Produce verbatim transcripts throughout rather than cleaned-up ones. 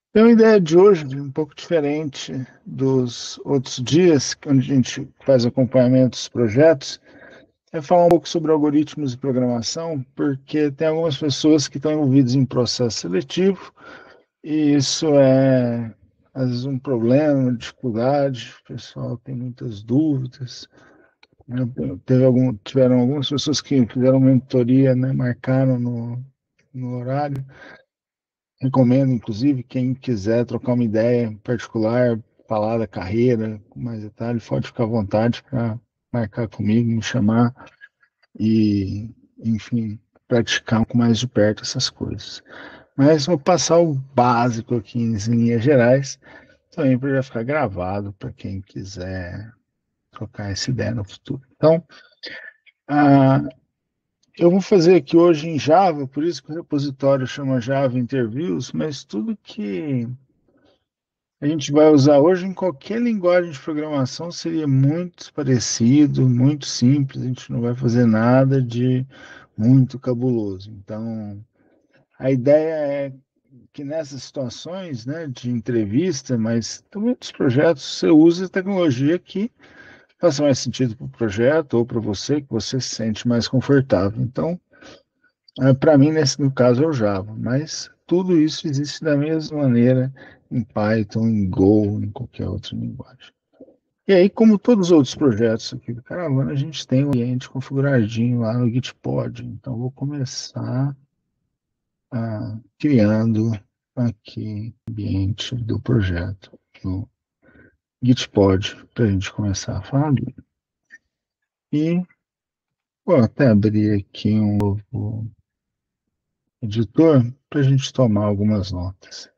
Tem uma ideia de hoje um pouco diferente dos outros dias, onde a gente faz acompanhamento dos projetos, é falar um pouco sobre algoritmos e programação, porque tem algumas pessoas que estão envolvidas em processo seletivo, e isso é, às vezes, um problema, uma dificuldade, o pessoal tem muitas dúvidas, né? Teve algum, tiveram algumas pessoas que fizeram mentoria, né, marcaram no, no horário. Recomendo, inclusive, quem quiser trocar uma ideia em particular, falar da carreira com mais detalhe, pode ficar à vontade para marcar comigo, me chamar e, enfim, praticar com mais de perto essas coisas. Mas vou passar o básico aqui em linhas gerais, também para já ficar gravado para quem quiser trocar essa ideia no futuro. Então, ah, eu vou fazer aqui hoje em Java, por isso que o repositório chama Java Interviews, mas tudo que a gente vai usar hoje em qualquer linguagem de programação seria muito parecido, muito simples, a gente não vai fazer nada de muito cabuloso. Então, a ideia é que nessas situações, né, de entrevista, mas também nos projetos, você use a tecnologia que faça mais sentido para o projeto ou para você, que você se sente mais confortável. Então, para mim, nesse no caso, é o Java, mas tudo isso existe da mesma maneira em Python, em Go, em qualquer outra linguagem. E aí, como todos os outros projetos aqui do Caravana, a gente tem um ambiente configuradinho lá no Gitpod. Então, vou começar ah, criando aqui o ambiente do projeto no Gitpod, para a gente começar a falar dele. E vou até abrir aqui um novo editor para a gente tomar algumas notas.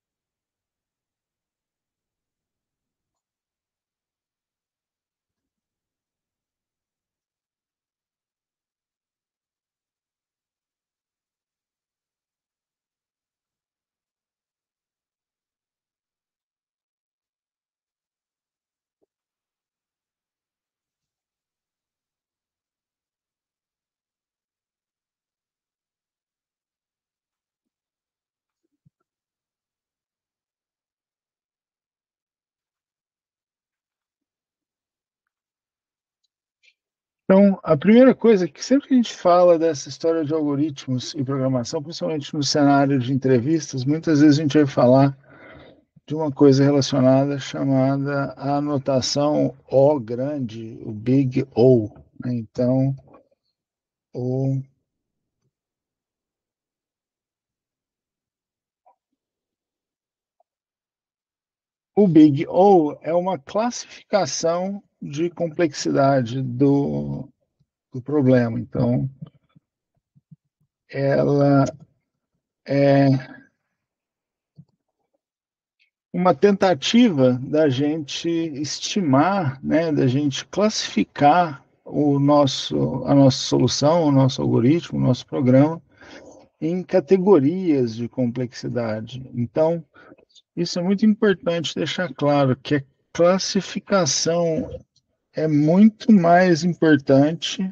Então, a primeira coisa que sempre que a gente fala dessa história de algoritmos e programação, principalmente no cenário de entrevistas, muitas vezes a gente vai falar de uma coisa relacionada chamada a anotação O grande, o Big O, né? Então, o, o Big O é uma classificação de complexidade do, do problema. Então, ela é uma tentativa da gente estimar, né, da gente classificar o nosso, a nossa solução, o nosso algoritmo, o nosso programa em categorias de complexidade. Então, isso é muito importante deixar claro que a classificação é muito mais importante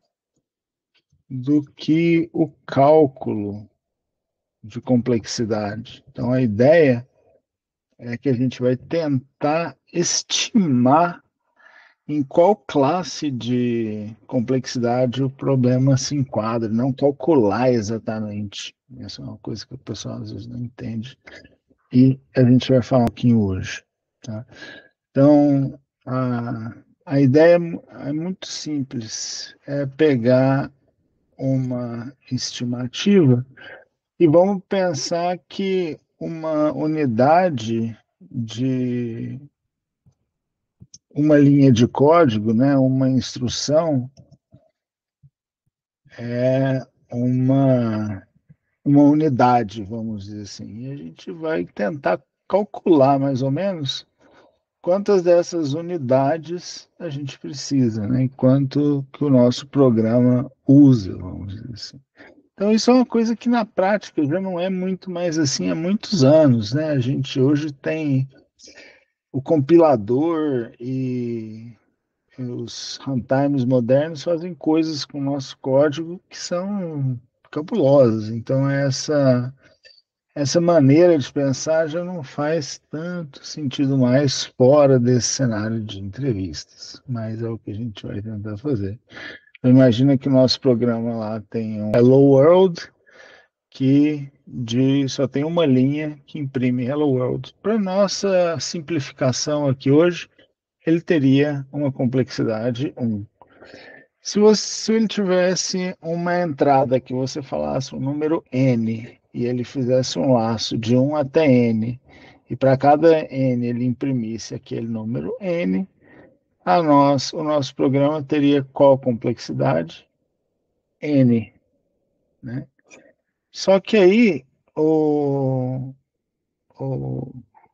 do que o cálculo de complexidade. Então, a ideia é que a gente vai tentar estimar em qual classe de complexidade o problema se enquadra, não calcular exatamente. Essa é uma coisa que o pessoal às vezes não entende. E a gente vai falar um pouquinho hoje. Tá? Então, a, a ideia é muito simples: é pegar uma estimativa e vamos pensar que uma unidade de uma linha de código, né, uma instrução, é uma, uma unidade, vamos dizer assim. E a gente vai tentar calcular mais ou menos quantas dessas unidades a gente precisa, né, e quanto que o nosso programa usa, vamos dizer assim. Então, isso é uma coisa que na prática já não é muito mais assim há muitos anos, né? A gente hoje tem o compilador e os runtimes modernos fazem coisas com o nosso código que são cabulosas. Então, essa essa maneira de pensar já não faz tanto sentido mais fora desse cenário de entrevistas, mas é o que a gente vai tentar fazer. Então, imagina que o nosso programa lá tem um Hello World, que de, só tem uma linha que imprime Hello World. Para nossa simplificação aqui hoje, ele teria uma complexidade um. Se, você, se ele tivesse uma entrada que você falasse o número N e ele fizesse um laço de um até N, e para cada N ele imprimisse aquele número N, a nós, o nosso programa teria qual complexidade? N, né? Só que aí, o, o,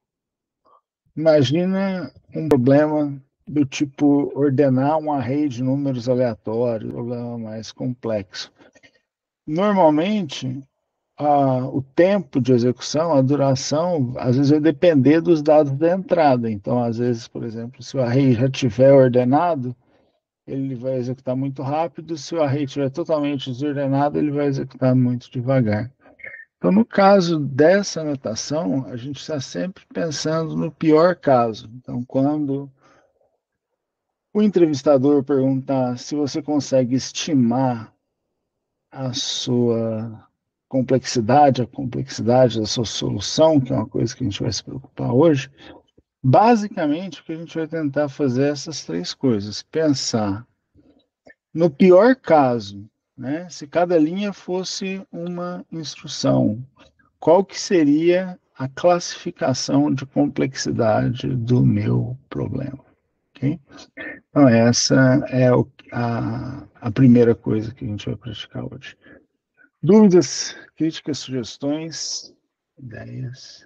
imagina um problema do tipo ordenar um array de números aleatórios, um problema mais complexo. Normalmente, a, o tempo de execução, a duração, às vezes vai depender dos dados da entrada. Então, às vezes, por exemplo, se o array já estiver ordenado, ele vai executar muito rápido. Se o array estiver totalmente desordenado, ele vai executar muito devagar. Então, no caso dessa anotação, a gente está sempre pensando no pior caso. Então, quando o entrevistador perguntar se você consegue estimar a sua complexidade, a complexidade da sua solução, que é uma coisa que a gente vai se preocupar hoje, basicamente o que a gente vai tentar fazer é essas três coisas. Pensar no pior caso, né? Se cada linha fosse uma instrução, qual que seria a classificação de complexidade do meu problema? Okay? Então, essa é o, a, a primeira coisa que a gente vai praticar hoje. Dúvidas, críticas, sugestões, ideias?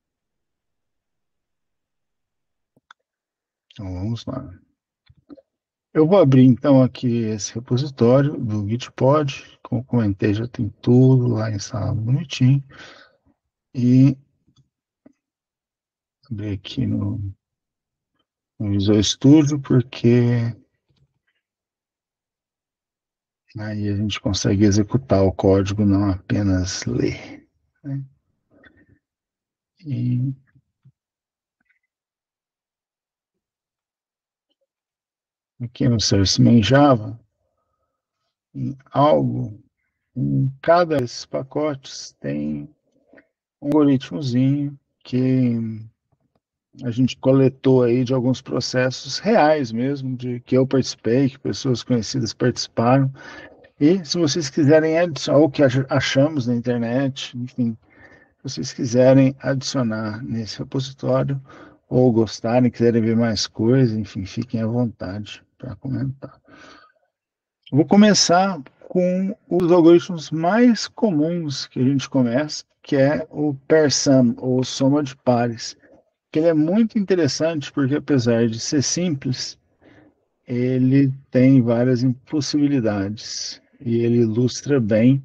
Então, vamos lá. Eu vou abrir, então, aqui esse repositório do Gitpod. Como comentei, já tem tudo lá instalado bonitinho. E abrir aqui no, no Visual Studio, porque aí a gente consegue executar o código, não apenas ler. Né? E aqui no Source Main Java, em algo, em cada desses pacotes tem um algoritmozinho que a gente coletou aí de alguns processos reais mesmo, de que eu participei, que pessoas conhecidas participaram. E se vocês quiserem adicionar, ou que achamos na internet, enfim, se vocês quiserem adicionar nesse repositório, ou gostarem, quiserem ver mais coisas, enfim, fiquem à vontade para comentar. Vou começar com os algoritmos mais comuns que a gente começa, que é o pair sum, ou soma de pares. Que ele é muito interessante porque, apesar de ser simples, ele tem várias possibilidades e ele ilustra bem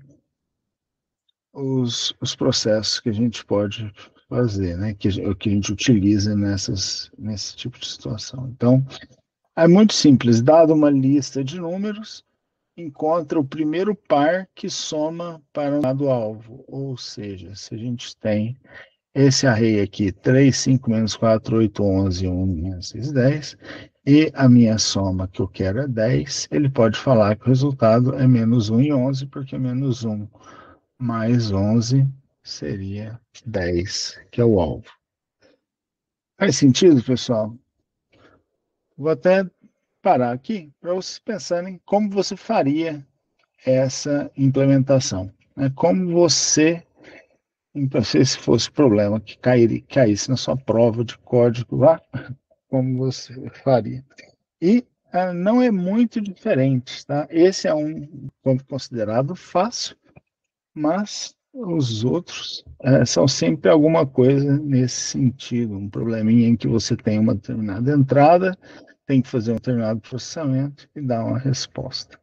os, os processos que a gente pode fazer, né? Que, que a gente utiliza nessas, nesse tipo de situação. Então, é muito simples. Dado uma lista de números, encontra o primeiro par que soma para um dado alvo. Ou seja, se a gente tem esse array aqui, três, cinco, menos quatro, oito, onze, um, menos seis, dez, e a minha soma que eu quero é dez, ele pode falar que o resultado é menos um e onze, porque menos um mais onze seria dez, que é o alvo. Faz sentido, pessoal? Vou até parar aqui para vocês pensarem como você faria essa implementação. Né? Como você, se esse fosse problema que cair, caísse na sua prova de código lá, como você faria. E ah, não é muito diferente, tá? Esse é um ponto considerado fácil, mas os outros é, são sempre alguma coisa nesse sentido, um probleminha em que você tem uma determinada entrada, tem que fazer um determinado processamento e dar uma resposta.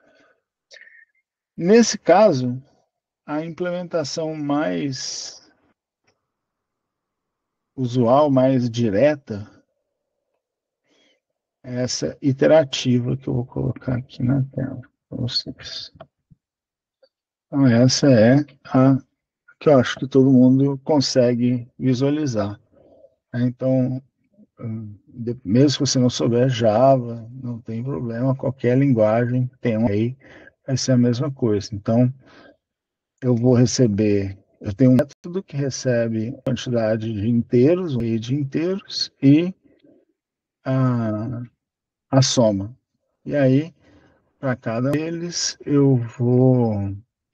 Nesse caso, a implementação mais usual, mais direta, é essa iterativa que eu vou colocar aqui na tela para vocês. Então, essa é a que eu acho que todo mundo consegue visualizar. Então, mesmo que você não souber Java, não tem problema, qualquer linguagem tem um array, vai ser a mesma coisa. Então, eu vou receber, eu tenho um método que recebe quantidade de inteiros, um array de inteiros, e a, a soma. E aí, para cada um deles, eu vou,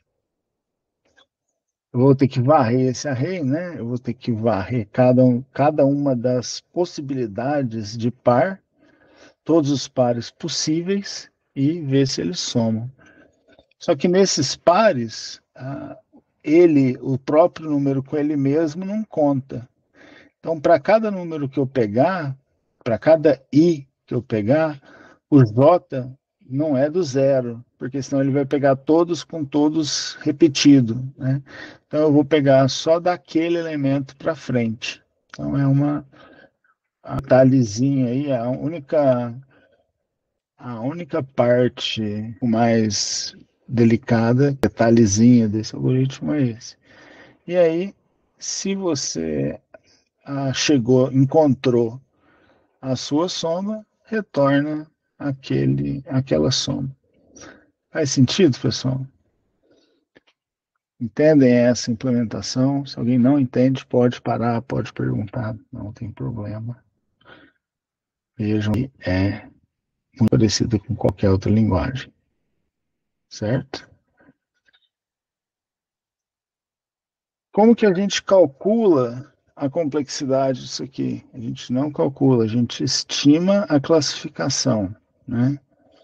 eu vou ter que varrer esse array, né? Eu vou ter que varrer cada, um, cada uma das possibilidades de par, todos os pares possíveis, e ver se eles somam. Só que nesses pares, ah, ele, o próprio número com ele mesmo, não conta. Então, para cada número que eu pegar, para cada i que eu pegar, o j não é do zero, porque senão ele vai pegar todos com todos repetido, né? Então, eu vou pegar só daquele elemento para frente. Então, é uma detalhezinha aí, a única a única parte mais delicada, detalhezinha desse algoritmo é esse. E aí, se você ah, chegou, encontrou a sua soma, retorna aquele, aquela soma. Faz sentido, pessoal? Entendem essa implementação? Se alguém não entende, pode parar, pode perguntar, não tem problema. Vejam, é muito parecido com qualquer outra linguagem, certo? Como que a gente calcula a complexidade disso aqui? A gente não calcula, a gente estima a classificação, né?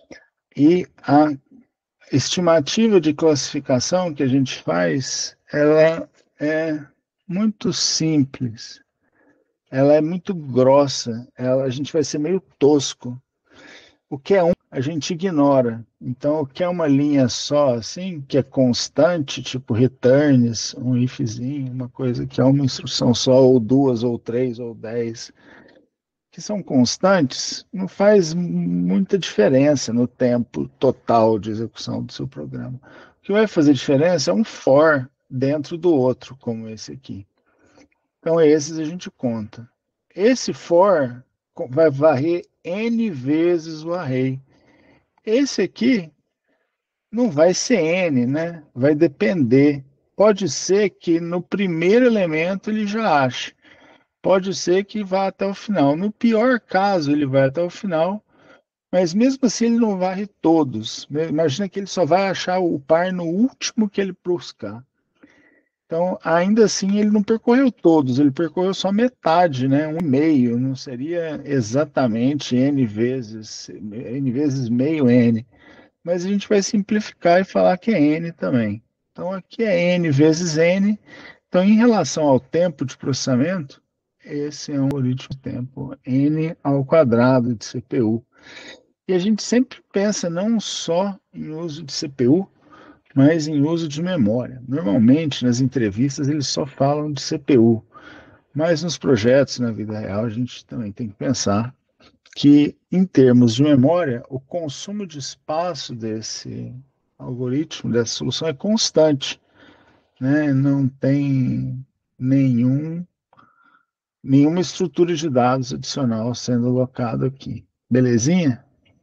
E a estimativa de classificação que a gente faz, ela é muito simples, ela é muito grossa, ela, a gente vai ser meio tosco. O que é um, a gente ignora. Então, o que é uma linha só, assim, que é constante, tipo returns, um ifzinho, uma coisa que é uma instrução só, ou duas, ou três, ou dez, que são constantes, não faz muita diferença no tempo total de execução do seu programa. O que vai fazer diferença é um for dentro do outro, como esse aqui. Então, esses a gente conta. Esse for vai varrer n vezes o array. Esse aqui não vai ser n, né? Vai depender. Pode ser que no primeiro elemento ele já ache. Pode ser que vá até o final. No pior caso, ele vai até o final, mas mesmo assim ele não varre todos. Imagina que ele só vai achar o par no último que ele buscar. Então, ainda assim, ele não percorreu todos, ele percorreu só metade, né? Um e meio, não seria exatamente n vezes, n vezes meio n. Mas a gente vai simplificar e falar que é n também. Então, aqui é n vezes n. Então, em relação ao tempo de processamento, esse é um algoritmo de tempo n ao quadrado de C P U. E a gente sempre pensa não só em uso de C P U, mas em uso de memória. Normalmente, nas entrevistas, eles só falam de C P U, mas nos projetos, na vida real, a gente também tem que pensar que, em termos de memória, o consumo de espaço desse algoritmo, dessa solução, é constante, né? Não tem nenhum, nenhuma estrutura de dados adicional sendo alocado aqui. Belezinha?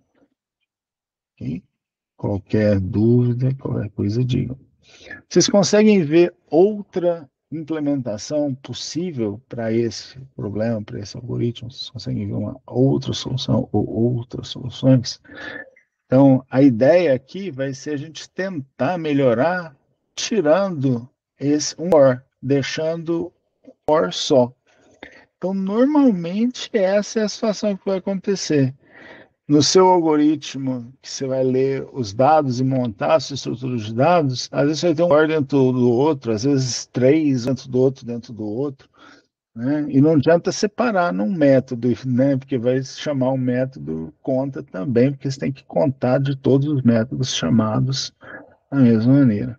Okay? Qualquer dúvida, qualquer coisa, digam. Vocês conseguem ver outra implementação possível para esse problema, para esse algoritmo? Vocês conseguem ver uma outra solução ou outras soluções? Então, a ideia aqui vai ser a gente tentar melhorar tirando esse um or, deixando or só. Então, normalmente, essa é a situação que vai acontecer. No seu algoritmo, que você vai ler os dados e montar a sua estrutura de dados, às vezes você vai ter um or dentro do outro, às vezes três dentro do outro, dentro do outro, né? E não adianta separar num método, né? Porque vai chamar um método conta também, porque você tem que contar de todos os métodos chamados da mesma maneira.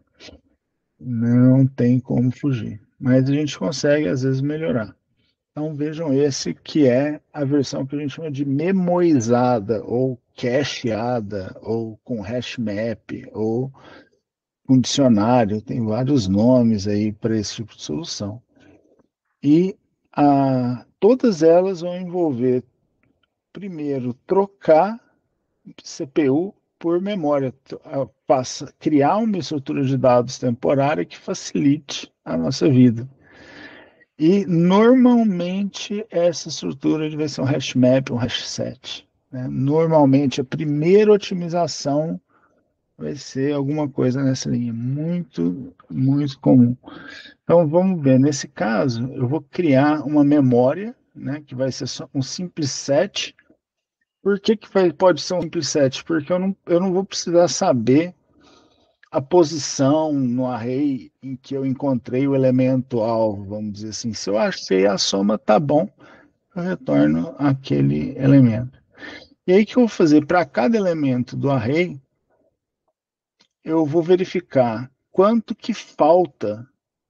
Não tem como fugir. Mas a gente consegue, às vezes, melhorar. Então vejam esse que é a versão que a gente chama de memoizada, ou cacheada, ou com hash map, ou com dicionário, tem vários nomes aí para esse tipo de solução. E a, todas elas vão envolver, primeiro, trocar C P U por memória, passa criar uma estrutura de dados temporária que facilite a nossa vida. E normalmente essa estrutura vai ser um hash map, um hash set. Né? Normalmente a primeira otimização vai ser alguma coisa nessa linha, muito, muito comum. Então vamos ver, nesse caso eu vou criar uma memória, né, que vai ser só um simples set. Por que, que pode ser um simples set? Porque eu não, eu não vou precisar saber a posição no array em que eu encontrei o elemento alvo, vamos dizer assim. Se eu achei a soma, tá bom, eu retorno aquele elemento. E aí o que eu vou fazer? Para cada elemento do array, eu vou verificar quanto que falta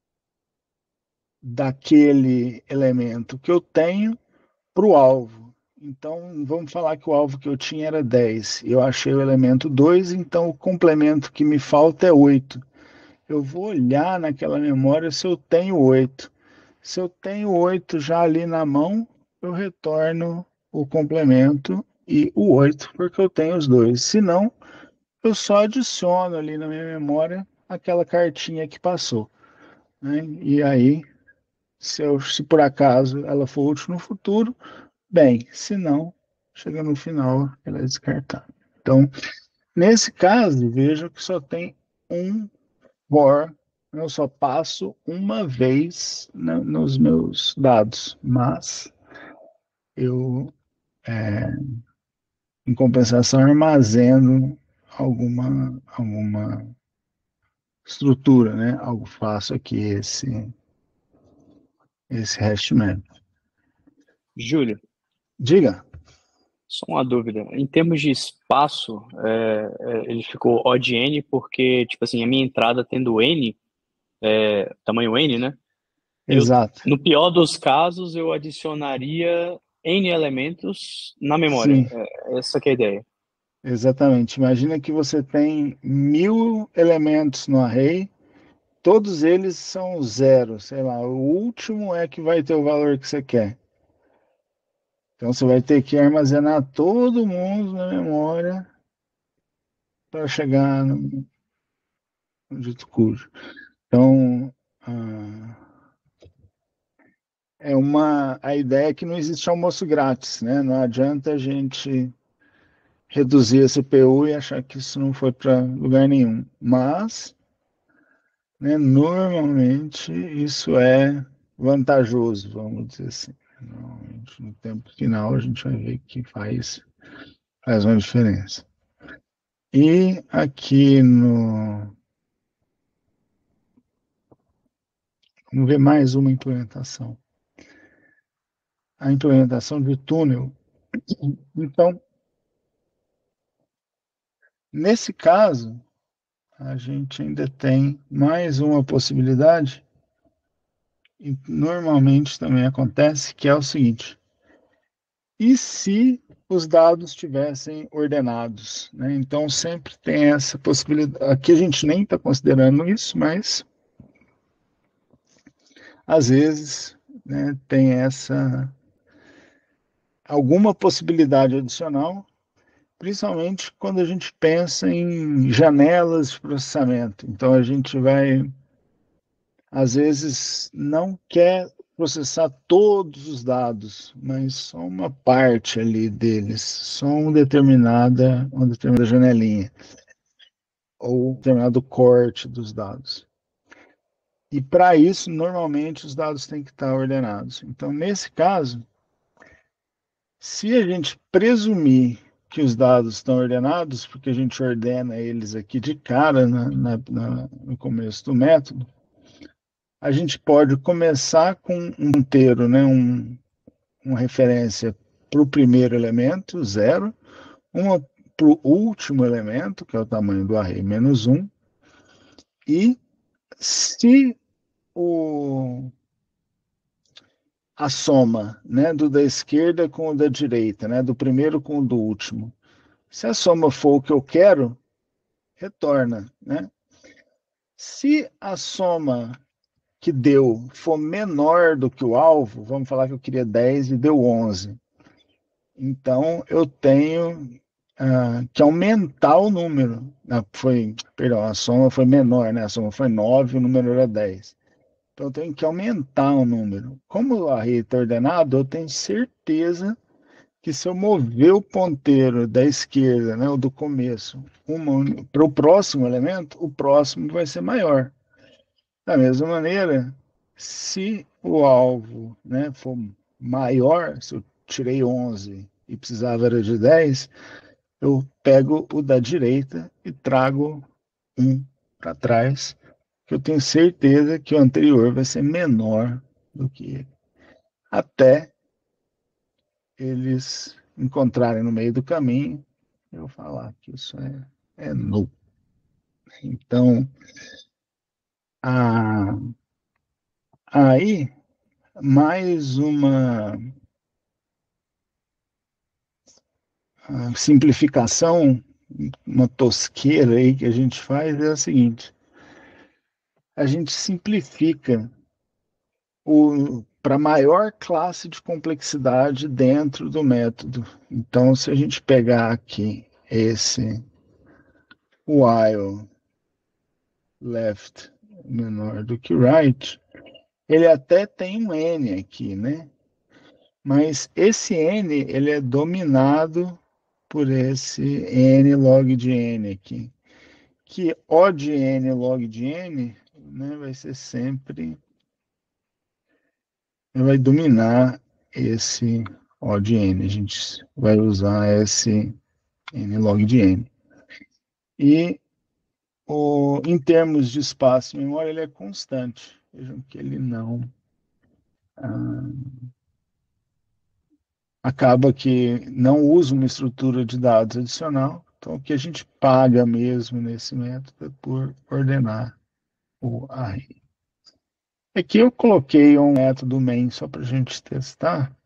daquele elemento que eu tenho para o alvo. Então, vamos falar que o alvo que eu tinha era dez. Eu achei o elemento dois, então o complemento que me falta é oito. Eu vou olhar naquela memória se eu tenho oito. Se eu tenho oito já ali na mão, eu retorno o complemento e o oito, porque eu tenho os dois. Se não, eu só adiciono ali na minha memória aquela cartinha que passou. Né? E aí, se, eu, se por acaso ela for útil no futuro, bem, se não, chega no final, ela é descartada. Então, nesse caso, veja que só tem um for, eu só passo uma vez na, nos meus dados, mas eu, é, em compensação, armazeno alguma, alguma estrutura, né? Algo faço aqui esse, esse hash map. Júlio, Diga. só uma dúvida. Em termos de espaço, é, é, ele ficou odd-n porque, tipo assim, a minha entrada tendo n, é, tamanho n, né? Eu, Exato. no pior dos casos, eu adicionaria n elementos na memória. Sim, É, essa que é a ideia. exatamente. Imagina que você tem mil elementos no array, todos eles são zero, sei lá, o último é que vai ter o valor que você quer. Então você vai ter que armazenar todo mundo na memória para chegar no, no dito cujo. Então, ah, é uma a ideia é que não existe almoço grátis, né? Não adianta a gente reduzir a C P U e achar que isso não foi para lugar nenhum. Mas, né, normalmente isso é vantajoso, vamos dizer assim. Normalmente, no tempo final a gente vai ver que faz, faz uma diferença. E aqui no. Vamos ver mais uma implementação. A implementação de túnel. Então, nesse caso, a gente ainda tem mais uma possibilidade, e normalmente também acontece, que é o seguinte: e se os dados estivessem ordenados? Né? Então, sempre tem essa possibilidade. Aqui a gente nem está considerando isso, mas às vezes, né, tem essa alguma possibilidade adicional, principalmente quando a gente pensa em janelas de processamento. Então, a gente vai, às vezes, não quer processar todos os dados, mas só uma parte ali deles, só uma determinada, uma determinada janelinha, ou um determinado corte dos dados. E para isso, normalmente, os dados têm que estar ordenados. Então, nesse caso, se a gente presumir que os dados estão ordenados, porque a gente ordena eles aqui de cara na, na, na, no começo do método, a gente pode começar com um ponteiro, né, um, uma referência para o primeiro elemento, zero, uma para o último elemento, que é o tamanho do array, menos um, e se o, a soma, né, do da esquerda com o da direita, né, do primeiro com o do último, se a soma for o que eu quero, retorna, né? Se a soma que deu for menor do que o alvo, vamos falar que eu queria dez e deu onze. Então, eu tenho ah, que aumentar o número. Ah, foi, perdão, a soma foi menor, né? A soma foi nove, o número era dez. Então, eu tenho que aumentar o número. Como o array está ordenado, eu tenho certeza que se eu mover o ponteiro da esquerda, né, o do começo, para o próximo elemento, o próximo vai ser maior. Da mesma maneira, se o alvo, né, for maior, se eu tirei onze e precisava era de dez, eu pego o da direita e trago um para trás, que eu tenho certeza que o anterior vai ser menor do que ele. Até eles encontrarem no meio do caminho, eu falar que isso é, é nulo. Então, a, aí, mais uma simplificação, uma tosqueira aí que a gente faz é a seguinte: a gente simplifica para maior classe de complexidade dentro do método. Então, se a gente pegar aqui esse while left menor do que right, ele até tem um n aqui, né? Mas esse n ele é dominado por esse n log de n aqui, que O de n log de n, né, vai ser sempre, vai dominar esse O de n. A gente vai usar esse n log de n. E o, em termos de espaço e memória, ele é constante. Vejam que ele não ah, acaba que não usa uma estrutura de dados adicional. Então, o que a gente paga mesmo nesse método é por ordenar o array. Aqui eu coloquei um método main só para a gente testar,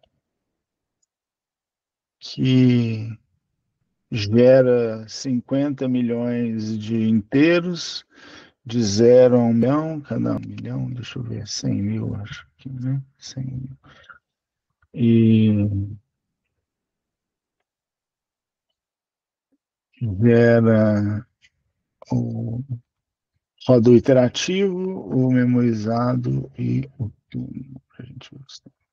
que gera cinquenta milhões de inteiros, de zero a um milhão, cada um milhão, deixa eu ver, cem mil, acho que, né? cem mil. E gera o roda o iterativo, o memorizado e o túnel, para a gente ver os tempos.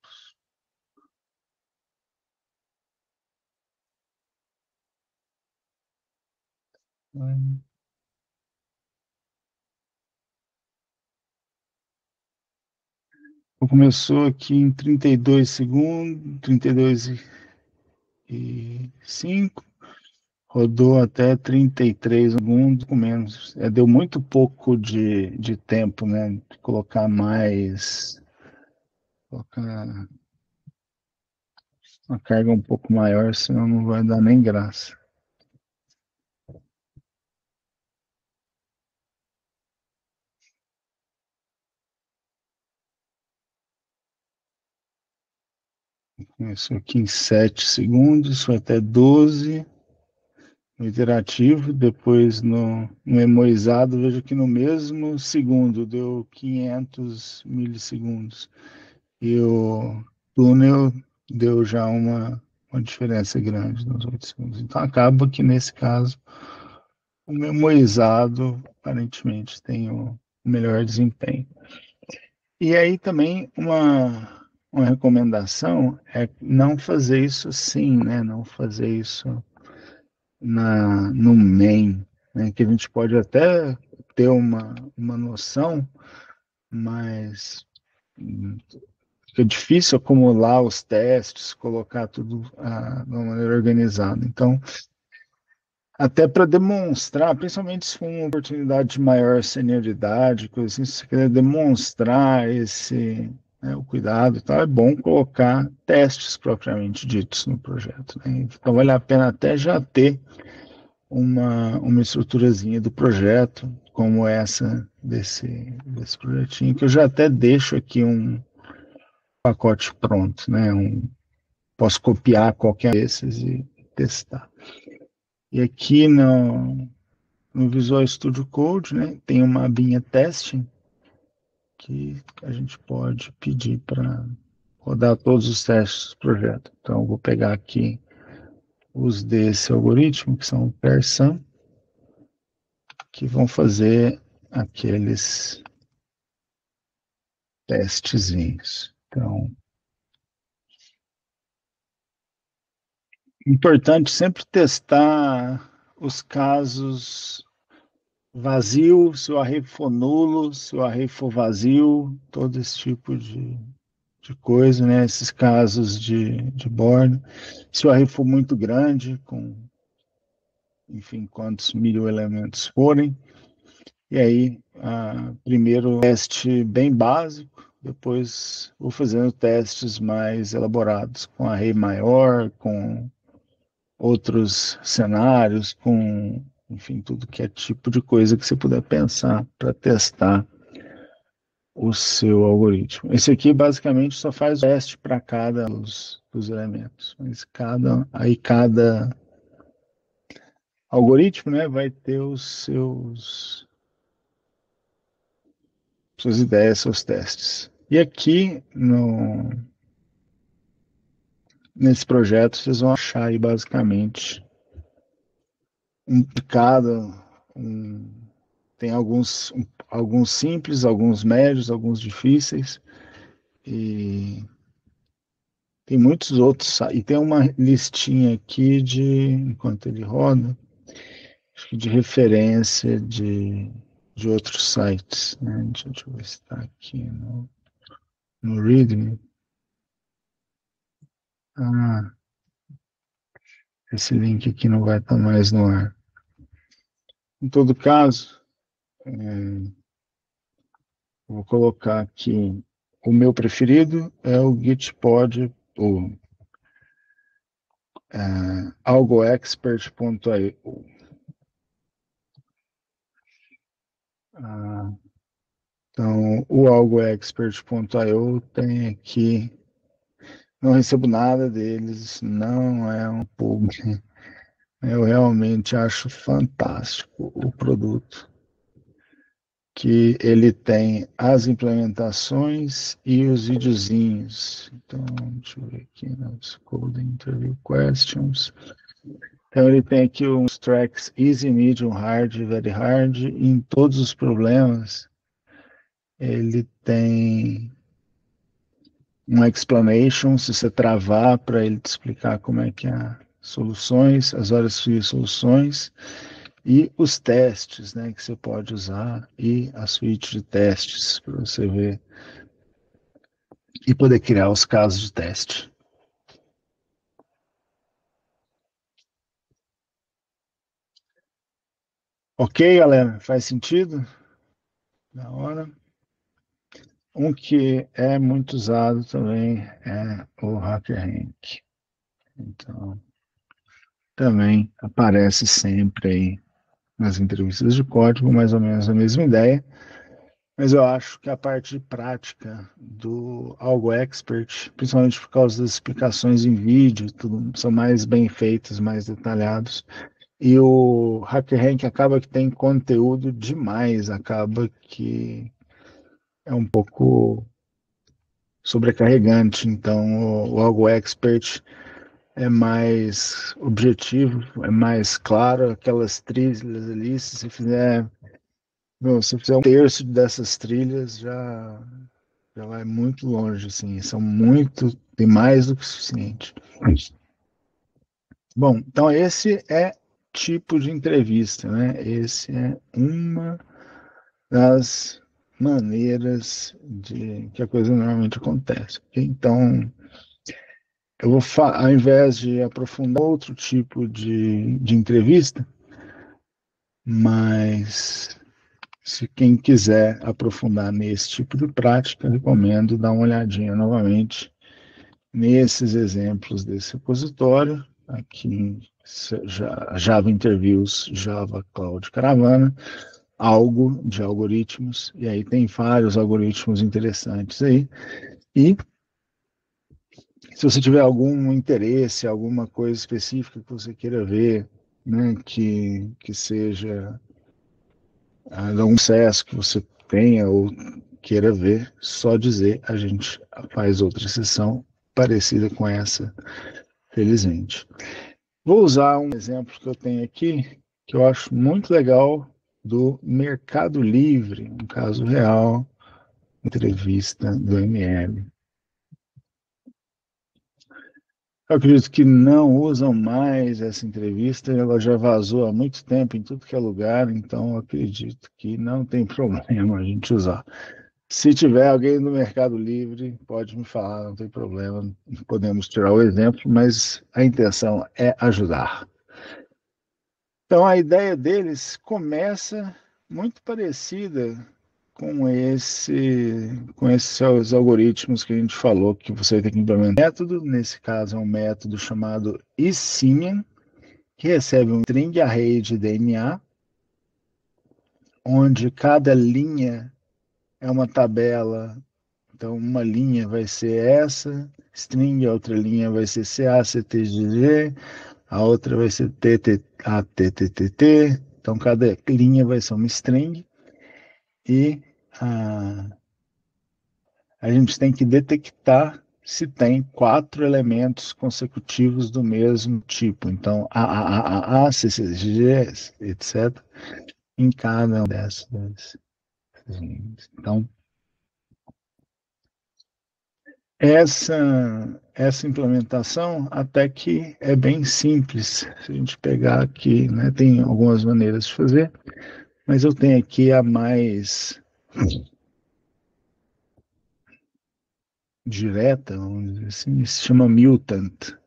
Começou aqui em trinta e dois segundos, trinta e dois e cinco, rodou até trinta e três segundos, com menos. É, deu muito pouco de, de tempo, né? Colocar mais, colocar uma carga um pouco maior, senão não vai dar nem graça. Começou aqui em sete segundos, foi até doze no iterativo, depois no, no memorizado, vejo que no mesmo segundo deu quinhentos milissegundos. E o túnel deu já uma, uma diferença grande nos oito segundos. Então acaba que nesse caso o memorizado aparentemente tem o melhor desempenho. E aí também uma, uma recomendação é não fazer isso assim, né? Não fazer isso na, no main, né? Que a gente pode até ter uma, uma noção, mas fica difícil acumular os testes, colocar tudo ah, de uma maneira organizada. Então, até para demonstrar, principalmente se for uma oportunidade de maior senioridade, coisa assim, se você quer demonstrar esse, né, o cuidado e tal, é bom colocar testes propriamente ditos no projeto, né? Então, vale a pena até já ter uma, uma estruturazinha do projeto, como essa desse, desse projetinho, que eu já até deixo aqui um pacote pronto, né? Um, posso copiar qualquer desses e testar. E aqui no, no Visual Studio Code, né, tem uma abinha Testing que a gente pode pedir para rodar todos os testes do projeto. Então, eu vou pegar aqui os desse algoritmo, que são o PairSum, que vão fazer aqueles testezinhos. Então, importante sempre testar os casos vazio, se o array for nulo, se o array for vazio, todo esse tipo de, de coisa, né? Esses casos de, de borda. Se o array for muito grande, com, enfim, quantos mil elementos forem. E aí, ah, primeiro teste bem básico, depois vou fazendo testes mais elaborados, com array maior, com outros cenários, com, enfim, tudo que é tipo de coisa que você puder pensar para testar o seu algoritmo. Esse aqui basicamente só faz o teste para cada dos, dos elementos, mas cada, aí cada algoritmo, né, vai ter os seus suas ideias, seus testes. E aqui no nesse projeto vocês vão achar aí basicamente um de cada um, tem alguns, um, alguns simples, alguns médios, alguns difíceis, e tem muitos outros. E tem uma listinha aqui de, enquanto ele roda, acho que de referência de, de outros sites. Né? Deixa, deixa eu ver se está aqui no, no README. Ah, esse link aqui não vai estar mais no ar. Em todo caso, é, vou colocar aqui o meu preferido é o Gitpod, o é, algoexpert ponto i o. Ah, então, o algoexpert ponto i o tem aqui, não recebo nada deles, não é um pub. Eu realmente acho fantástico o produto, que ele tem as implementações e os videozinhos. Então, deixa eu ver aqui nas Code Interview Questions. Então, ele tem aqui uns tracks easy, medium, hard, very hard. E em todos os problemas, ele tem um explanation, se você travar para ele te explicar como é que é as soluções, as várias soluções e os testes, né, que você pode usar e a suíte de testes para você ver e poder criar os casos de teste. Ok, galera? Faz sentido? Da hora. Um que é muito usado também é o HackerRank. Então, também aparece sempre aí nas entrevistas de código, mais ou menos a mesma ideia. Mas eu acho que a parte de prática do Algo Expert, principalmente por causa das explicações em vídeo, tudo, são mais bem feitas, mais detalhados. E o HackerRank acaba que tem conteúdo demais, acaba que é um pouco sobrecarregante. Então, o, o Algo Expert é mais objetivo, é mais claro, aquelas trilhas ali, se você fizer, meu, se você fizer um terço dessas trilhas, já, já vai muito longe, assim, são muito, tem mais do que o suficiente. Bom, então esse é tipo de entrevista, né? Esse é uma das maneiras de que a coisa normalmente acontece. Então, eu vou, ao invés de aprofundar outro tipo de, de entrevista, mas se quem quiser aprofundar nesse tipo de prática, recomendo dar uma olhadinha novamente nesses exemplos desse repositório, aqui em Java Interviews, Java Cloud Caravana, algo de algoritmos, e aí tem vários algoritmos interessantes aí. E se você tiver algum interesse, alguma coisa específica que você queira ver, né, que, que seja algum sucesso que você tenha ou queira ver, só dizer, a gente faz outra sessão parecida com essa, felizmente. Vou usar um exemplo que eu tenho aqui, que eu acho muito legal, do Mercado Livre, um caso real, entrevista do M L. Eu acredito que não usam mais essa entrevista, ela já vazou há muito tempo em tudo que é lugar, então eu acredito que não tem problema a gente usar. Se tiver alguém no Mercado Livre, pode me falar, não tem problema, podemos tirar o exemplo, mas a intenção é ajudar. Então a ideia deles começa muito parecida com esse, com esses algoritmos que a gente falou que você tem que implementar. O método, nesse caso, é um método chamado iSimian, que recebe um string array de D N A, onde cada linha é uma tabela. Então, uma linha vai ser essa string, a outra linha vai ser C A C T G G, a outra vai ser T T A T T T T. Então, cada linha vai ser uma string e a a gente tem que detectar se tem quatro elementos consecutivos do mesmo tipo. Então, A, A, A, A, A, C, C, G, G, etcétera, em cada uma dessas. Então, essa, essa implementação até que é bem simples. Se a gente pegar aqui, né, tem algumas maneiras de fazer, mas eu tenho aqui a mais direta, vamos dizer assim, se chama Mutant.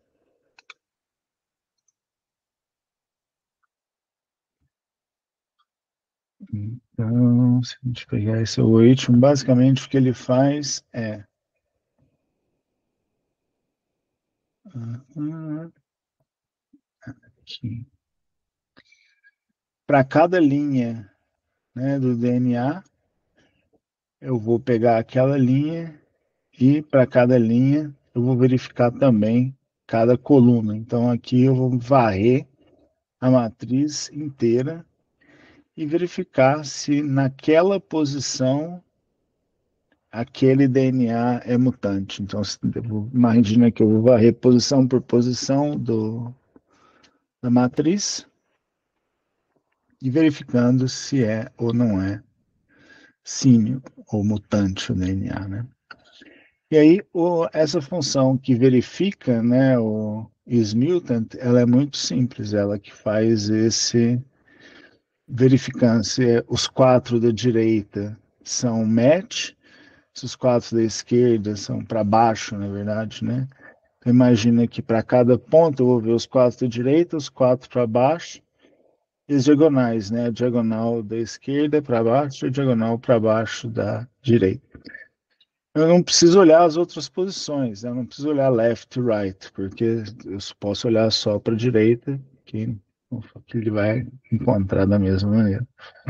Então, se a gente pegar esse algoritmo, basicamente o que ele faz é para cada linha, né, do D N A, eu vou pegar aquela linha e para cada linha eu vou verificar também cada coluna. Então aqui eu vou varrer a matriz inteira e verificar se naquela posição aquele D N A é mutante. Então, imagina que eu vou varrer posição por posição do, da matriz e verificando se é ou não é símio ou mutante o D N A, né? E aí, o, essa função que verifica, né, o isMutant, ela é muito simples, ela que faz esse verificando se os quatro da direita são match, se os quatro da esquerda são para baixo, na verdade, né? Então, imagina que para cada ponto eu vou ver os quatro da direita, os quatro para baixo e as diagonais, né? A diagonal da esquerda para baixo e a diagonal para baixo da direita. Eu não preciso olhar as outras posições, né? Eu não preciso olhar left e right, porque eu posso olhar só para a direita, que, que ele vai encontrar da mesma maneira.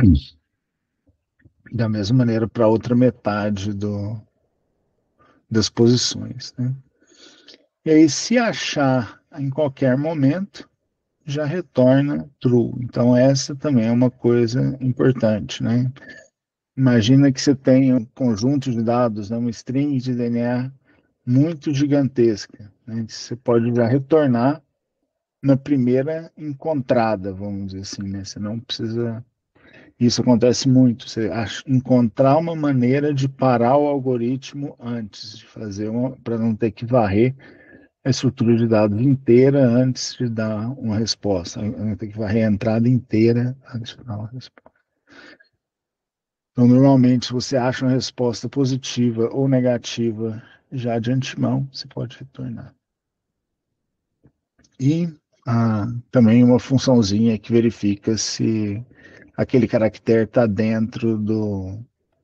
Da mesma maneira para a outra metade do, das posições, né? E aí, se achar em qualquer momento, já retorna true. Então, essa também é uma coisa importante, né? Imagina que você tem um conjunto de dados, né, uma string de D N A muito gigantesca, né? Você pode já retornar na primeira encontrada, vamos dizer assim, né? Você não precisa. Isso acontece muito. Você acha, encontrar uma maneira de parar o algoritmo antes de fazer uma, para não ter que varrer a estrutura de dados inteira antes de dar uma resposta. Não ter que varrer a entrada inteira antes de dar uma resposta. Então, normalmente, se você acha uma resposta positiva ou negativa já de antemão, você pode retornar. E ah, também uma funçãozinha que verifica se aquele caractere está dentro do,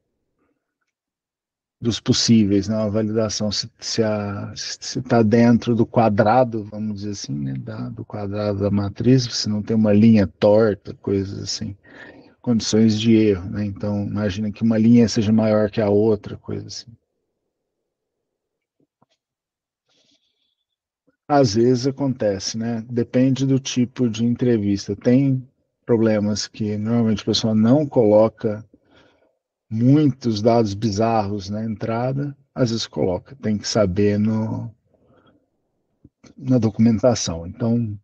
dos possíveis, né? Uma validação se está dentro do quadrado, vamos dizer assim, né? Da, do quadrado da matriz, se não tem uma linha torta, coisas assim, condições de erro, né? Então, imagina que uma linha seja maior que a outra, coisa assim. Às vezes acontece, né? Depende do tipo de entrevista. Tem problemas que normalmente o pessoal não coloca muitos dados bizarros na entrada, às vezes coloca, tem que saber no, na documentação. Então,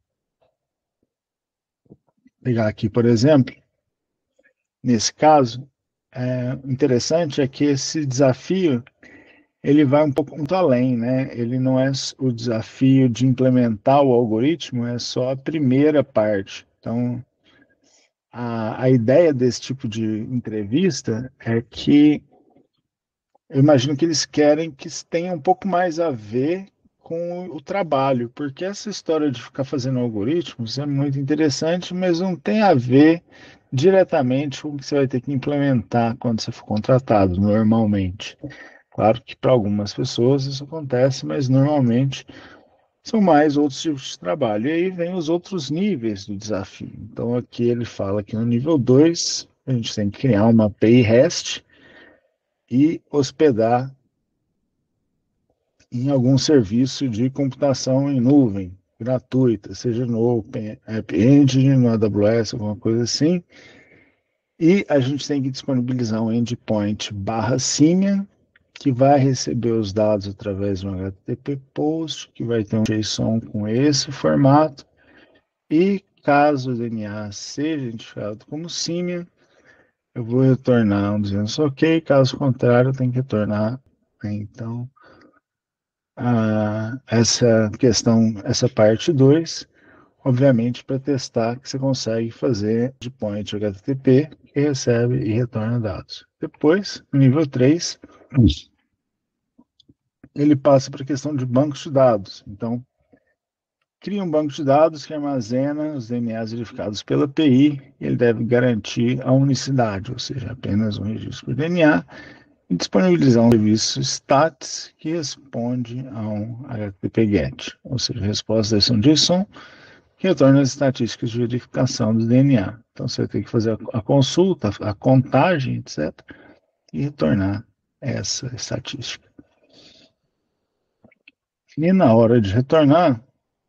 pegar aqui, por exemplo, nesse caso, é, interessante é que esse desafio ele vai um pouco muito além, né? Ele não é o desafio de implementar o algoritmo, é só a primeira parte. Então, a, a ideia desse tipo de entrevista é que eu imagino que eles querem que tenha um pouco mais a ver com o trabalho, porque essa história de ficar fazendo algoritmos é muito interessante, mas não tem a ver diretamente com o que você vai ter que implementar quando você for contratado, normalmente. Claro que para algumas pessoas isso acontece, mas normalmente são mais outros tipos de trabalho. E aí vem os outros níveis do desafio. Então aqui ele fala que no nível dois a gente tem que criar uma A P I REST e hospedar em algum serviço de computação em nuvem, gratuita, seja no Open App Engine, no A W S, alguma coisa assim. E a gente tem que disponibilizar um endpoint barra Simian, que vai receber os dados através de um H T T P post, que vai ter um JSON com esse formato, e caso o D N A seja identificado como Simian, eu vou retornar um dizendo isso ok, caso contrário, eu tenho que retornar. Então, a, essa questão, essa parte dois, obviamente para testar que você consegue fazer de point H T T P que recebe e retorna dados. Depois, no nível três, ele passa para a questão de bancos de dados. Então, cria um banco de dados que armazena os D N As verificados pela A P I e ele deve garantir a unicidade, ou seja, apenas um registro por D N A, e disponibilizar um serviço stats que responde a um H T T P GET, ou seja, resposta dessa JSON que retorna as estatísticas de verificação do D N A. Então você vai ter que fazer a consulta, a contagem, etcétera, e retornar essa estatística. E na hora de retornar,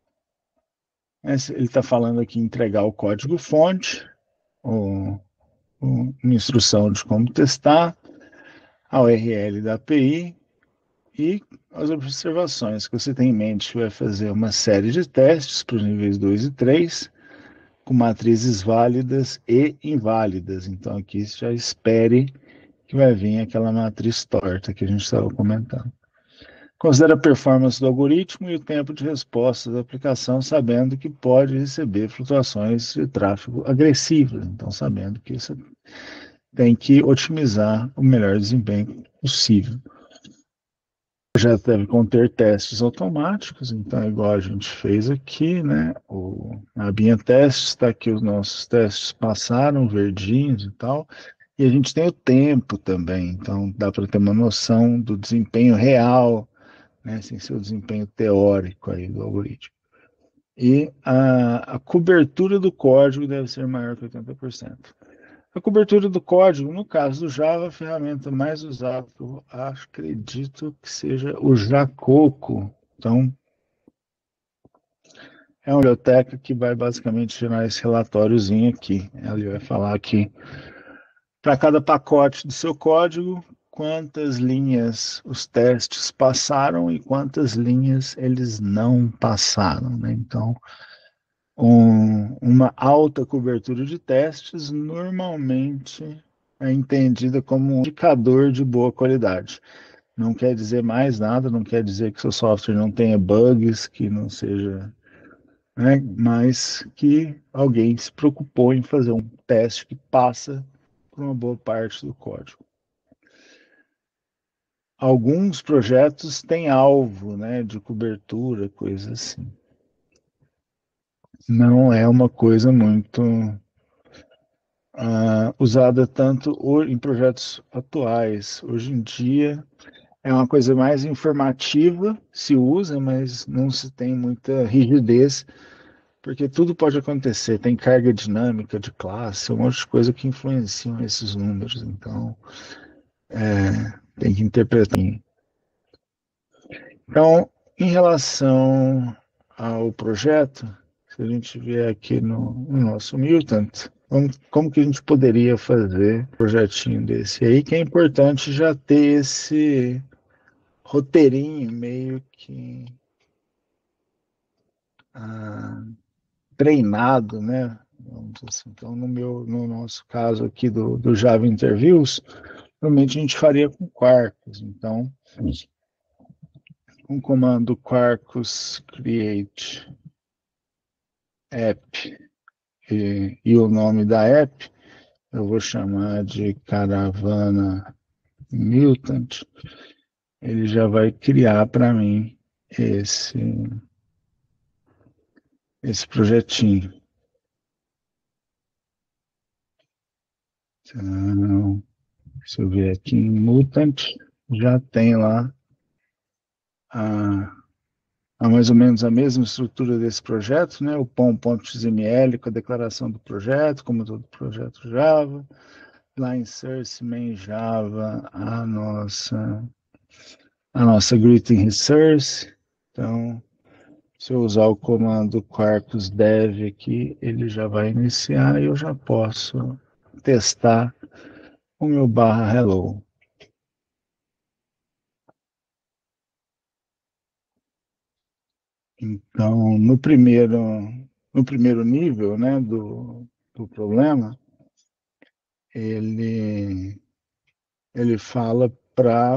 ele está falando aqui em entregar o código-fonte, uma instrução de como testar, a U R L da A P I e as observações que você tem em mente. Vai fazer uma série de testes para os níveis dois e três, com matrizes válidas e inválidas. Então aqui já espere que vai vir aquela matriz torta que a gente estava comentando. Considera a performance do algoritmo e o tempo de resposta da aplicação, sabendo que pode receber flutuações de tráfego agressivas. Então, sabendo que você tem que otimizar o melhor desempenho possível. O projeto deve conter testes automáticos, então, igual a gente fez aqui, né? O, a abinha testes, está aqui os nossos testes passaram, verdinhos e tal. E a gente tem o tempo também, então dá para ter uma noção do desempenho real, né, sem ser o desempenho teórico aí do algoritmo. E a, a cobertura do código deve ser maior que oitenta por cento. A cobertura do código, no caso do Java, a ferramenta mais usada, eu acredito que seja o Jacoco. Então, é uma biblioteca que vai basicamente gerar esse relatóriozinho aqui. Ele vai falar que para cada pacote do seu código, quantas linhas os testes passaram e quantas linhas eles não passaram, né? Então, um, uma alta cobertura de testes normalmente é entendida como um indicador de boa qualidade. Não quer dizer mais nada, não quer dizer que seu software não tenha bugs, que não seja, né? Mas que alguém se preocupou em fazer um teste que passa por uma boa parte do código. Alguns projetos têm alvo, né, de cobertura, coisa assim. Não é uma coisa muito uh, usada tanto em projetos atuais. Hoje em dia é uma coisa mais informativa, se usa, mas não se tem muita rigidez, porque tudo pode acontecer. Tem carga dinâmica de classe, um monte de coisa que influenciam esses números. Então, é, tem que interpretar. Então, em relação ao projeto, se a gente vier aqui no, no nosso mutant, como, como que a gente poderia fazer um projetinho desse aí, que é importante já ter esse roteirinho meio que ah, treinado, né? Vamos dizer assim. Então, no, meu, no nosso caso aqui do, do Java Interviews, provavelmente a gente faria com Quarkus. Então, um comando Quarkus create app e, e o nome da app eu vou chamar de Caravana Mutant. Ele já vai criar para mim esse esse projetinho. Então, se eu ver aqui em Mutant, já tem lá a, a mais ou menos a mesma estrutura desse projeto, né? O pom.xml com a declaração do projeto, como todo projeto Java. Lá em Source main Java, a nossa a nossa greeting resource. Então, se eu usar o comando quarkus dev aqui, ele já vai iniciar e eu já posso testar o meu barra hello. Então, no primeiro, no primeiro nível, né, do, do problema, ele, ele fala para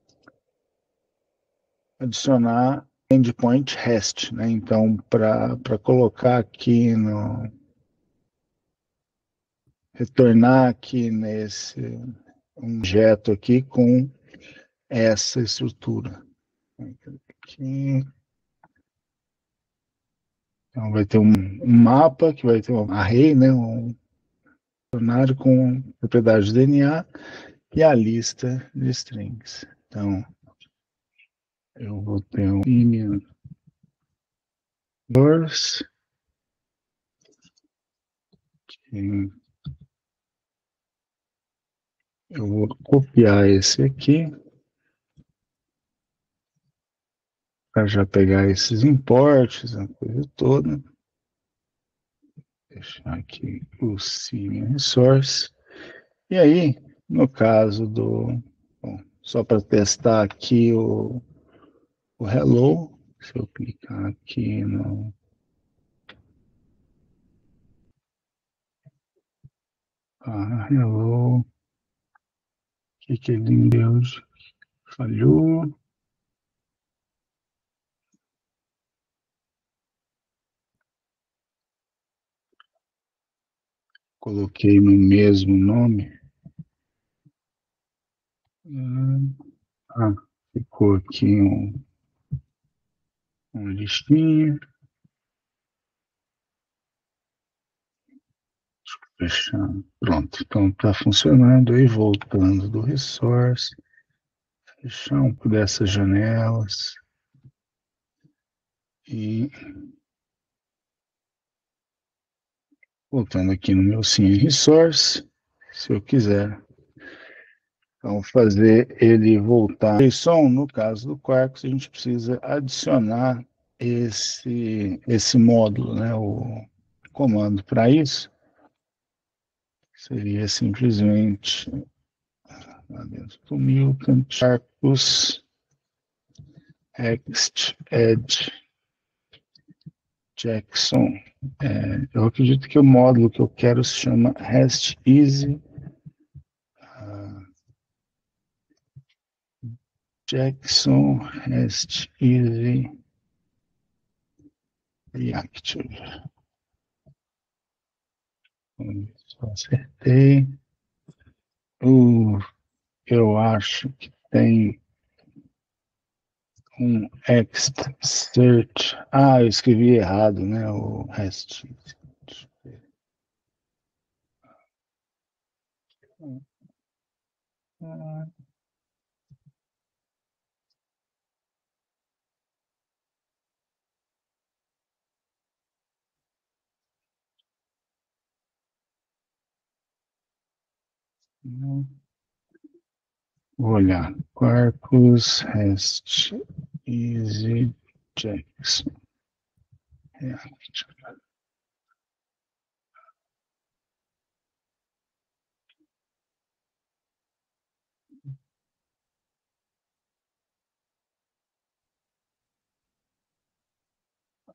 adicionar endpoint REST, né? Então, para colocar aqui no retornar aqui nesse objeto aqui com essa estrutura. Aqui. Então vai ter um, um mapa que vai ter um array, né? Um dicionário com propriedade de D N A e a lista de strings. Então eu vou ter um source que eu vou copiar esse aqui para já pegar esses importes, a coisa toda. Deixar aqui o senior source. E aí, no caso do... Bom, só para testar aqui o, o hello, se eu clicar aqui no... Ah, hello. O que, que ele deu? Falhou. Coloquei no mesmo nome. Ah, ficou aqui um, um listinho. Fechar. Pronto, então está funcionando. Aí voltando do resource. Fechar um dessas janelas. E voltando aqui no meu Sim Resource, se eu quiser então, fazer ele voltar. JSON, no caso do Quarkus, a gente precisa adicionar esse, esse módulo, né, o comando para isso seria simplesmente lá dentro do Mutant Quarkus Ext Edge Jackson. É, eu acredito que o módulo que eu quero se chama REST Easy Jackson REST Easy Reactive. Só acertei. Uh, eu acho que tem um ext search. Ah, eu escrevi errado, né? O REST. Vou olhar. Quarkus REST Easy Jackson.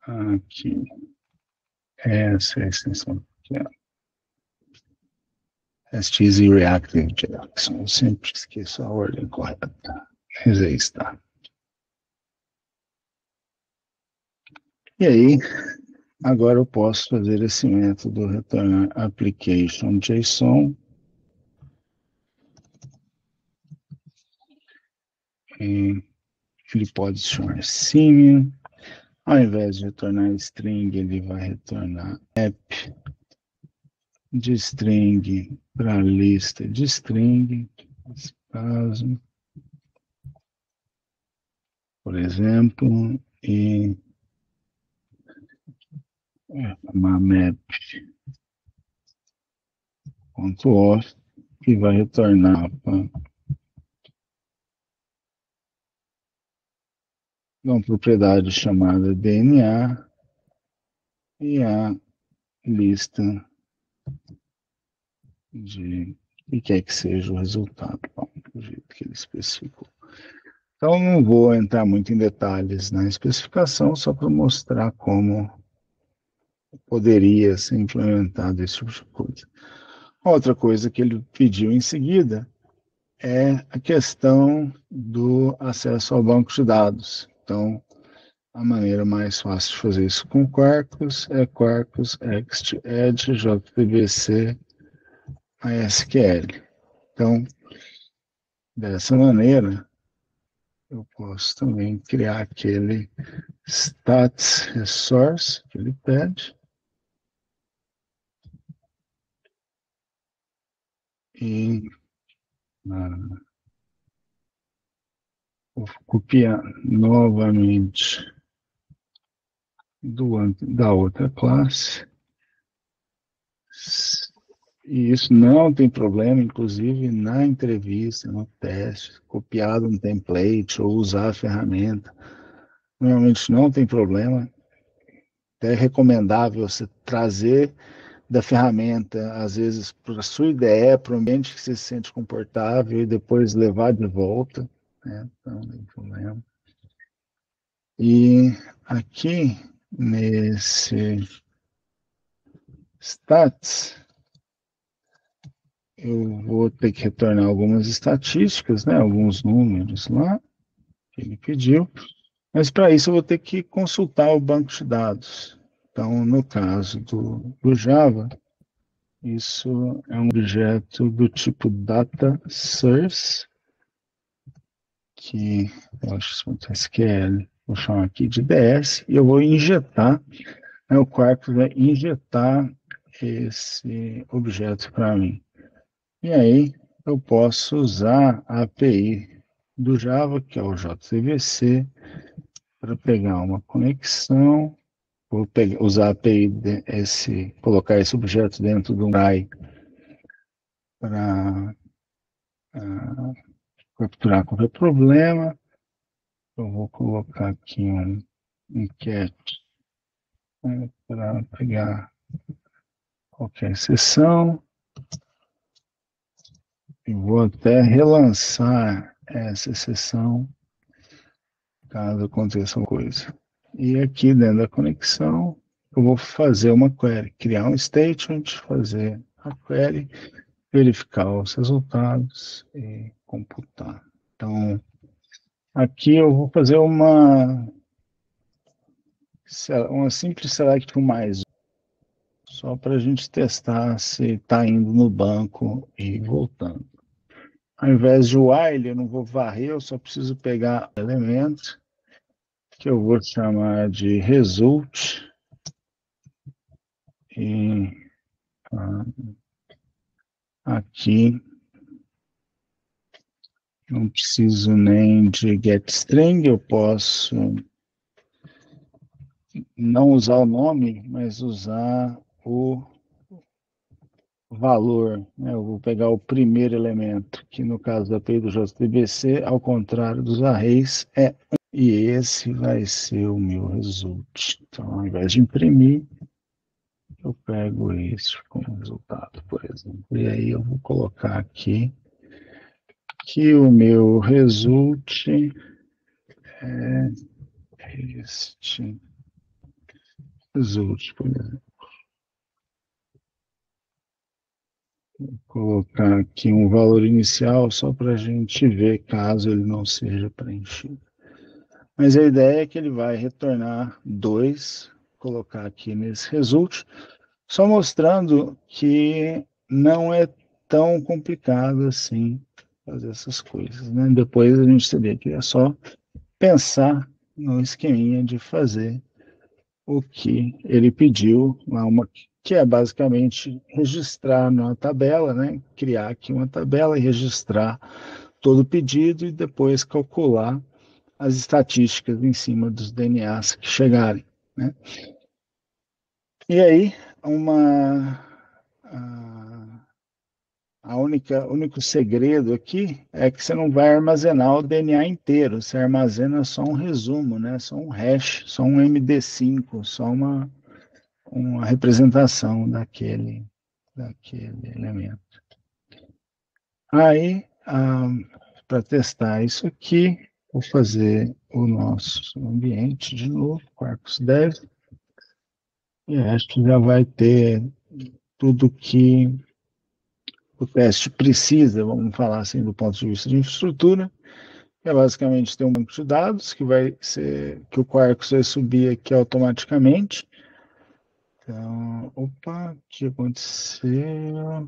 Aqui. Essa é a extensão aqui, ó. S T Z Reactive Jackson. Eu sempre esqueço a ordem correta. Mas aí está. E aí, agora eu posso fazer esse método retornar application JSON. E ele pode se chamar Simian. Ao invés de retornar string, ele vai retornar app de string para a lista de string. Nesse caso, por exemplo, e uma map.off que vai retornar para uma propriedade chamada D N A e a lista de o que quer que seja o resultado, bom, do jeito que ele especificou. Então, não vou entrar muito em detalhes na especificação, só para mostrar como poderia ser implementado esse tipo de coisa. Outra coisa que ele pediu em seguida é a questão do acesso ao banco de dados. Então, a maneira mais fácil de fazer isso com Quarkus é Quarkus Ext Edge J D B C M Y S Q L. Então, dessa maneira, eu posso também criar aquele stats resource que ele pede. E ah, vou copiar novamente do, da outra classe. E isso não tem problema, inclusive na entrevista, no teste, copiar um template ou usar a ferramenta. Normalmente não tem problema. Até é recomendável você trazer da ferramenta, às vezes, para a sua ideia, para o ambiente que você se sente confortável e depois levar de volta. Né? Então, não tem problema. E aqui, nesse stats, eu vou ter que retornar algumas estatísticas, né? Alguns números lá que ele pediu. Mas para isso eu vou ter que consultar o banco de dados. Então, no caso do, do Java, isso é um objeto do tipo data source, que eu acho que é S Q L, vou chamar aqui de D S, e eu vou injetar, né, o Quarkus vai injetar esse objeto para mim. E aí eu posso usar a A P I do Java, que é o J D B C, para pegar uma conexão. Vou pegar, usar a API desse, colocar esse objeto dentro do A I para uh, capturar qualquer problema. Eu vou colocar aqui um, um cat, né, para pegar qualquer exceção. E vou até relançar essa exceção caso aconteça alguma coisa. E aqui dentro da conexão, eu vou fazer uma query, criar um statement, fazer a query, verificar os resultados e computar. Então, aqui eu vou fazer uma, uma simples select mais, só para a gente testar se está indo no banco e voltando. Ao invés de while, eu não vou varrer, eu só preciso pegar o elemento, que eu vou chamar de result, e ah, aqui não preciso nem de getString, eu posso não usar o nome, mas usar o valor. Né? Eu vou pegar o primeiro elemento, que no caso da A P I do J D B C, ao contrário dos arrays, é um. E esse vai ser o meu result. Então, ao invés de imprimir, eu pego esse como resultado, por exemplo. E aí eu vou colocar aqui que o meu result é este result, por exemplo. Vou colocar aqui um valor inicial só para a gente ver caso ele não seja preenchido. Mas a ideia é que ele vai retornar dois, colocar aqui nesse result, só mostrando que não é tão complicado assim fazer essas coisas, né? Depois a gente teria que é só pensar no esqueminha de fazer o que ele pediu, uma, que é basicamente registrar na tabela, né? Criar aqui uma tabela e registrar todo o pedido e depois calcular as estatísticas em cima dos D N As que chegarem, né? E aí, uma a, a única único segredo aqui é que você não vai armazenar o D N A inteiro, você armazena só um resumo, né? Só um hash, só um M D cinco, só uma uma representação daquele daquele elemento. Aí, ah, para testar isso aqui, vou fazer o nosso ambiente de novo, Quarkus Dev, e acho que já vai ter tudo que o teste precisa, vamos falar assim, do ponto de vista de infraestrutura, que é basicamente ter um banco de dados que vai ser, que o Quarkus vai subir aqui automaticamente. Então, opa, o que aconteceu?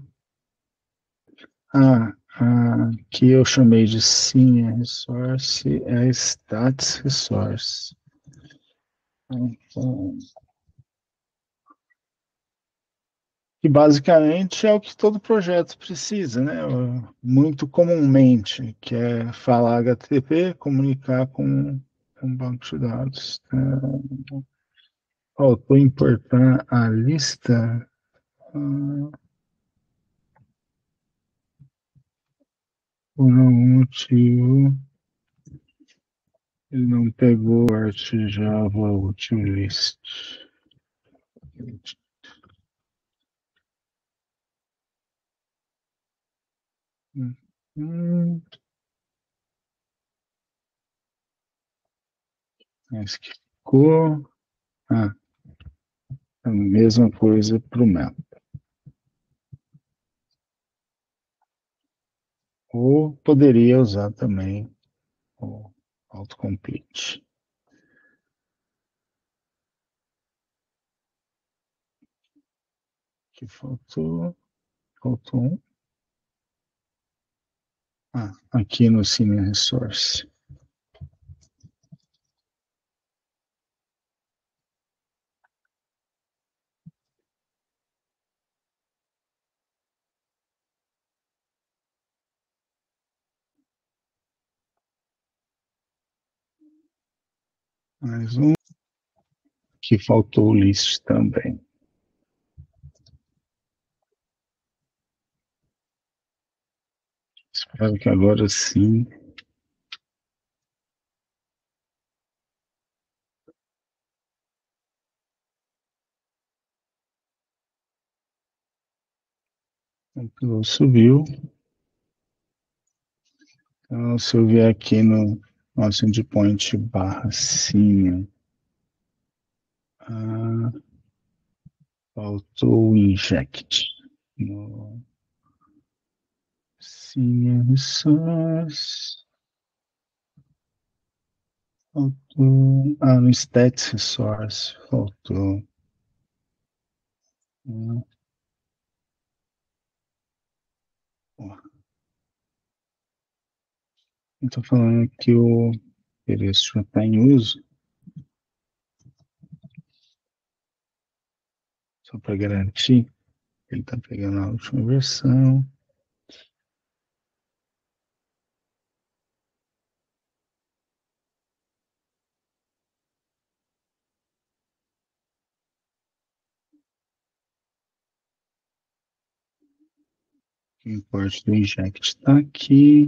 Ah, ah, que eu chamei de Senior Resource é Stats Resource. Então, que basicamente é o que todo projeto precisa, né? Muito comumente, que é falar H T T P, comunicar com um banco de dados. Faltou importar a lista. Ah, por algum motivo, ele não pegou o Art Java Utilist. Hum, Acho que ficou. Ah, a mesma coisa para o mel. Ou poderia usar também o autocomplete. Que faltou. Faltou um. Ah, aqui no Cine Resource. Mais um. Que faltou o list também. Espero que agora sim. O subiu. Então, se eu vier aqui no nosso endpoint barra Cine, ah, faltou o inject. No Cine Resource. Faltou. Ah, no Stats Resource. Faltou. Hum, Estou falando que o endereço já está em uso, só para garantir. Ele está pegando a última versão. O import do inject está aqui.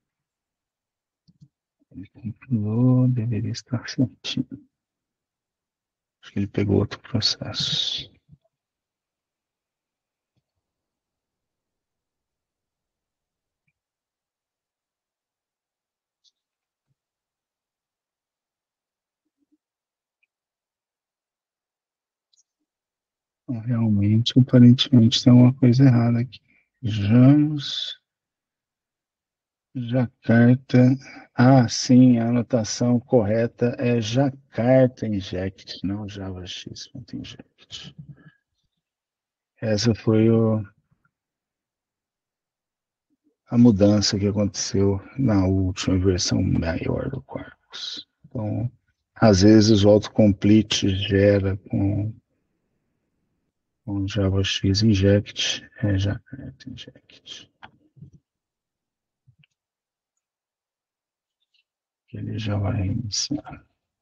Ele compilou, deveria estar certinho. Acho que ele pegou outro processo. Então, realmente, aparentemente, tem uma coisa errada aqui. Vejamos. Jacarta. Ah, sim, a anotação correta é Jakarta Inject, não JavaX.inject. Essa foi o, a mudança que aconteceu na última versão maior do Quarkus. Então, às vezes o autocomplete gera com, com JavaX Inject, é Jakarta Inject. Ele já vai iniciar.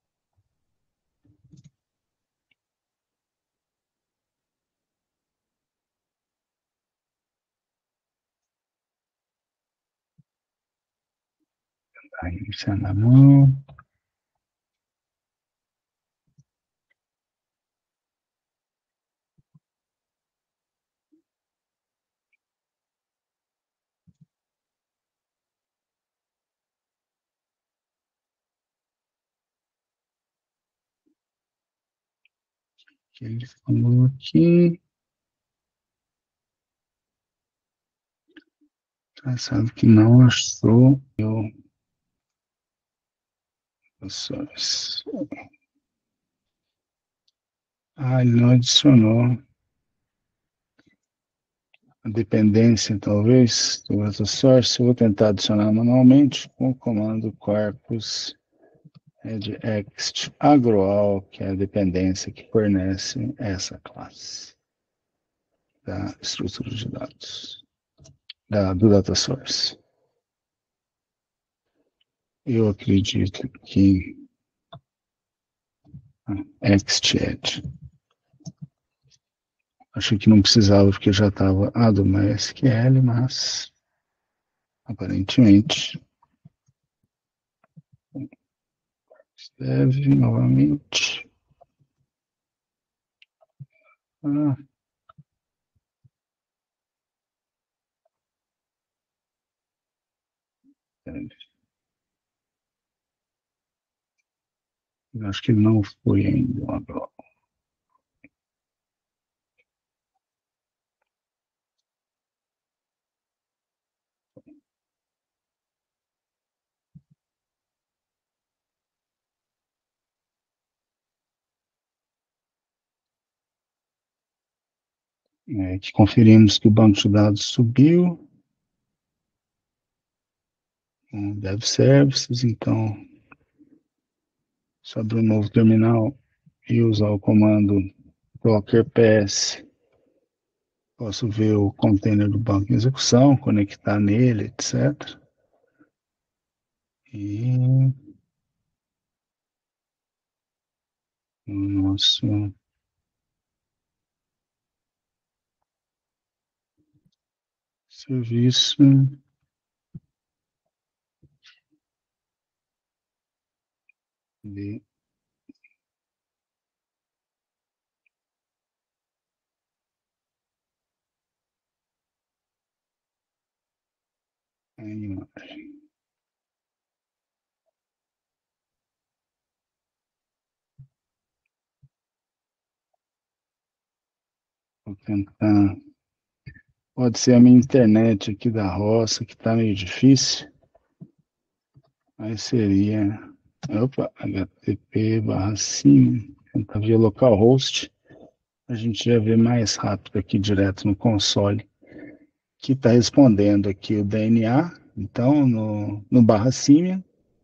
Vai iniciar na mão. Que ele falou aqui. Engraçado que não achou eu. Ah, ele não adicionou a dependência, talvez, do data source. Eu vou tentar adicionar manualmente com o comando corpus regext agroal, que é a dependência que fornece essa classe da estrutura de dados, da, do data source. Eu acredito que ah, xchat. Achei que não precisava porque já estava a do MySQL, mas aparentemente deve novamente. Ah, deve. Acho que não foi ainda agora. É, que conferimos que o banco de dados subiu. Um Dev Services, então, só abrir um novo terminal e usar o comando docker ps. Posso ver o container do banco em execução, conectar nele, etcétera. E o nosso serviço de imagem. Vou tentar. Pode ser a minha internet aqui da roça, que está meio difícil. Aí seria. Opa, H T T P barra sim. Tentar via localhost. A gente já vê mais rápido aqui direto no console. Que está respondendo aqui o D N A. Então, no, no barra Simian,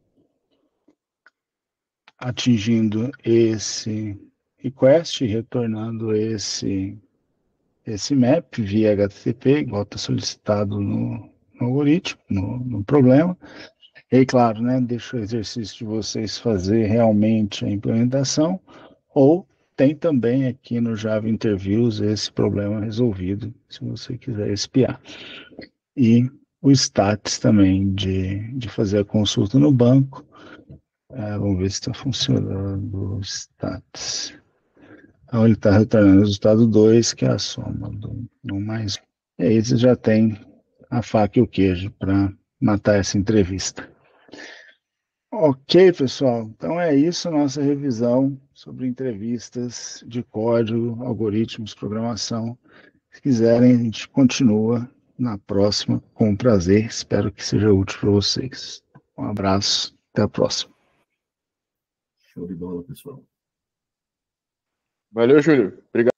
atingindo esse request, retornando esse, esse map via H T T P, igual está solicitado no, no algoritmo, no, no problema. E aí, claro, né, deixa o exercício de vocês fazer realmente a implementação, ou tem também aqui no Java Interviews esse problema resolvido, se você quiser espiar. E o status também de, de fazer a consulta no banco. É, vamos ver se está funcionando o status. Então ele está retornando o resultado dois, que é a soma do, do mais. E aí você já tem a faca e o queijo para matar essa entrevista. Ok, pessoal. Então é isso, nossa revisão sobre entrevistas de código, algoritmos, programação. Se quiserem, a gente continua na próxima, com prazer. Espero que seja útil para vocês. Um abraço, até a próxima. Show de bola, pessoal. Valeu, Júlio. Obrigado.